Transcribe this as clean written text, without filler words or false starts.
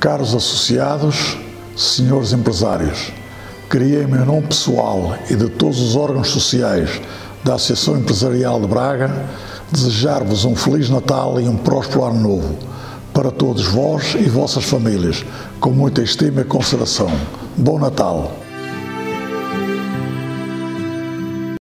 Caros associados, senhores empresários, queria em meu nome pessoal e de todos os órgãos sociais da Associação Empresarial de Braga desejar-vos um Feliz Natal e um próspero Ano Novo para todos vós e vossas famílias, com muita estima e consideração. Bom Natal!